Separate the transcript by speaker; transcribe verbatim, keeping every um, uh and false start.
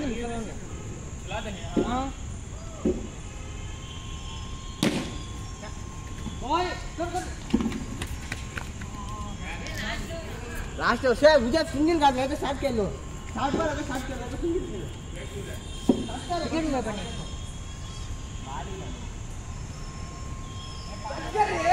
Speaker 1: नहीं चला देंगे हाँ बॉय कर कर लास्ट से मुझे सिंगल काट ले तो साथ कर लो साथ पर अगर साथ कर लो तो सिंगल कर लो साथ कर में बने